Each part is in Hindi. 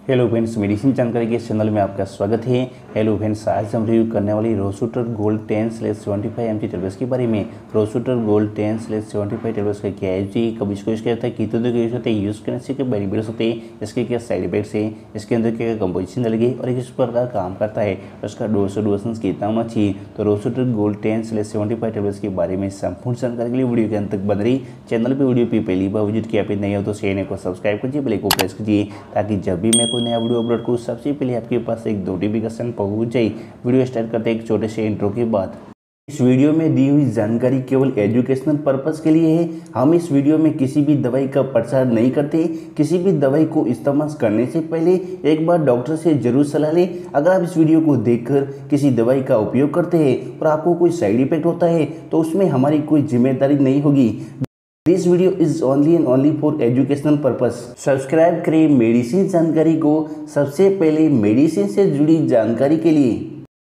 हेलो फ्रेंड्स, मेडिसिन जानकारी के चैनल में आपका स्वागत है। हेलो फ्रेंड्स, आज हम रिव्यू करने वाली रोसूटर गोल्ड 10/75 mg टेबलेट्स के बारे में। रोसूटर गोल्ड 10/75 टेबलेट्स का क्या यूज है, कब इसको यूज किया जाता है, कितने दिन का यूज होता है, यूज करने से क्या बेनिफिट्स होते हैं, इसके क्या साइड इफेक्ट्स है, इसके अंदर क्या कंपोजिशन लगेगी और किस प्रकार काम करता है, उसका डोसेशन कितना होना चाहिए। तो रोसूटर गोल्ड 10/75 टेबलेट्स के बारे में संपूर्ण जानकारी के लिए वीडियो के अंत तक बन रही। चैनल पर वीडियो पे पहली बार विजिट किया नहीं हो तो चैनल को सब्सक्राइब कीजिए, बेल को प्रेस कीजिए ताकि जब भी मैं नया वीडियो अपलोड करूँ सबसे पहले आपके पास एक नोटिफिकेशन पहुंच जाए। वीडियो स्टार्ट करते हैं एक छोटे से इंट्रो के बाद। इस वीडियो में दी हुई जानकारी केवल एजुकेशनल पर्पस के लिए है। हम इस वीडियो में किसी भी दवाई का प्रचार नहीं करते। किसी भी दवाई को इस्तेमाल करने से पहले एक बार डॉक्टर से जरूर सलाह लें। अगर आप इस वीडियो को देखकर किसी दवाई का उपयोग करते हैं और आपको कोई साइड इफेक्ट होता है तो उसमें हमारी कोई जिम्मेदारी नहीं होगी। This video is only and only for educational purpose. Subscribe करें मेडिसिन जानकारी को सबसे पहले मेडिसिन से जुड़ी जानकारी के लिए।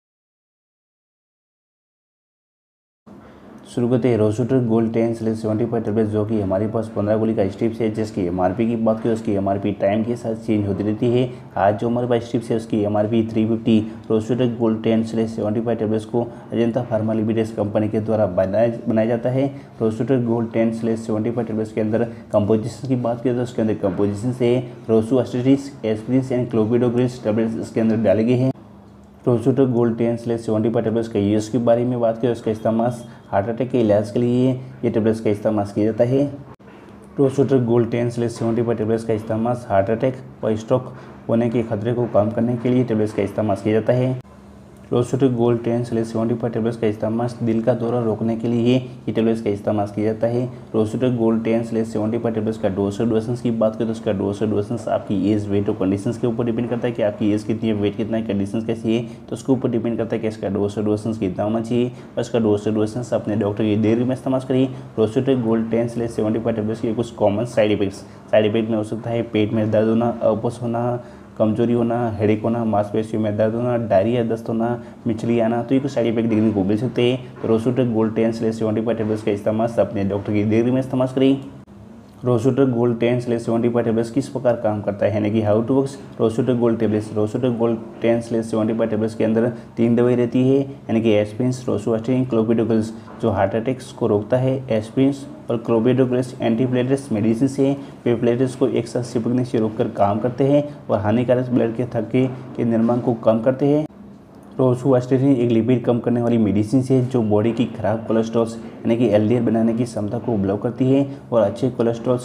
शुरू करते हैं रोसूटर गोल्ड 10/75 टेबलेट्स, जो कि हमारे पास 15 गोली का स्ट्रिप्स है। जिसकी एमआरपी की बात करें, उसकी एमआरपी टाइम के साथ चेंज होती रहती है। आज जो हमारे पास स्ट्रिप्स है उसकी एमआरपी 350। रोसूटर गोल्ड 10/75 टेबलेट्स को अजंता फार्मा लिमिटेड कंपनी के द्वारा बनाया जाता है। रोसूटर गोल्ड 10/75 टेबलेट्स के अंदर कंपोजिशन की बात करें तो उसके अंदर कंपोजिशन से rosuvastatin, aspirin and clopidogrels tablets इसके अंदर डाले गए हैं। रोसूटर गोल्ड 10/75 टेबलेट्स का यूज़ के बारे में बात करें, उसका इस्तेमाल हार्ट अटैक के इलाज के लिए ये टेबलेट्स का इस्तेमाल किया जाता है। रोसूटर गोल्ड 10/75 टेबलेट्स का इस्तेमाल हार्ट अटैक और स्ट्रोक होने के खतरे को कम करने के लिए टेबलेट्स का इस्तेमाल किया जाता है। रोसूटर गोल्ड 10/75 टेबलेट्स का इस्तेमाल दिल का दौरा रोकने के लिए ये टेबलेट्स का इस्तेमाल किया जाता है। रोसूटर गोल्ड 10/75 टेबलेट्स का डोसेशन की बात करें तो उसका डोसेशन आपकी एज, वेट और कंडीशंस के ऊपर डिपेंड करता है कि आपकी एज कितनी है, वेट कितना है, कंडीशंस कैसी है, तो उसके ऊपर डिपेंड करता है कि इसका डोसेशन कितना होना चाहिए और इसका डोसेशन अपने डॉक्टर की देर में इस्तेमाल करिए। रोसूटर गोल्ड 10/75 टेबलेट्स के कुछ कॉमन साइड इफेक्ट में हो सकता है पेट में दर्द होना, अपच होना, कमजोरी होना, हेडेक होना, मांसपेशियों में दर्द होना, डायरिया, दस्त होना, मिचली आना, तो ये कुछ साइड इफेक्ट देखने को मिल सकते हैं। तो रोसूटर गोल्ड 10/75 टेबलेट्स का इस्तेमाल अपने डॉक्टर की देर में इस्तेमाल करें। रोसूटर गोल्ड 10/75 टेबलेट्स किस प्रकार काम करता है, यानी कि how to works Rosutor Gold tablets. Rosutor Gold 10/75 tablets के अंदर 3 दवाई रहती है, यानी कि एस्प्रिन, रोसुएस्टिन, क्लोपिडोग्रिल्स जो हार्ट अटैक्स को रोकता है। एस्प्रिन और क्लोपिडोग्रिल्स एंटीप्लेटलेट्स मेडिसिन से वे प्लेटलेट्स को एक साथ चिपकने से रोककर काम करते हैं और हानिकारक ब्लड के थक्के के निर्माण को कम करते हैं। रोसुएस्टिन एक लिपिड कम करने वाली मेडिसिन है जो बॉडी की खराब कोलेस्ट्रॉल यानी कि एलडीएल बनाने की क्षमता को ब्लॉक करती है और अच्छे कोलेस्ट्रॉल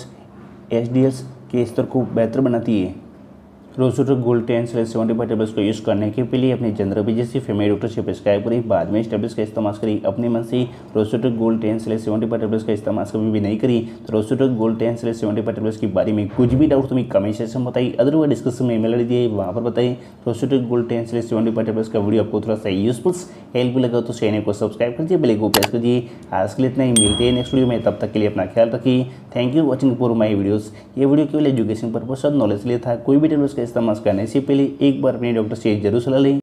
एचडीएल के स्तर को बेहतर बनाती है। रोसूटर गोल्ड 10/75 टेबलेट्स को यूज़ करने के पहले अपने जनरल जैसे फैमिली डॉक्टर से प्रिस्क्राइब करें, बाद में इस टेबलेट्स का इस्तेमाल करें। अपने मन से रोसूटर गोल्ड 10/75 टेबलेट्स का इस्तेमाल कभी भी नहीं करें। तो रोसूटर गोल्ड 10/75 टेबलेट्स के बारे में कुछ भी डाउट तुम्हें कमेंट सेक्शन में बताइए, अदरवाइज डिस्क्रिप्शन में ईमेल दिए वहाँ पर बताइए। रोसूटर गोल्ड 10/75 टेबलेट्स का वीडियो आपको थोड़ा सा यूजफुल हेल्पफुल लगा तो चैनल को सब्सक्राइब कीजिए, बेल को प्रेस कीजिए। आज के लिए इतना ही, मिलते हैं नेक्स्ट वीडियो में, तब तक के लिए अपना ख्याल रखिए। Thank you watching for my videos. ये वीडियो केवल एजुकेशन पर्पस और नॉलेज के लिए था। कोई भी टेबलेट्स का इस्तेमाल करने से पहले एक बार अपने डॉक्टर से जरूर सलाह लें।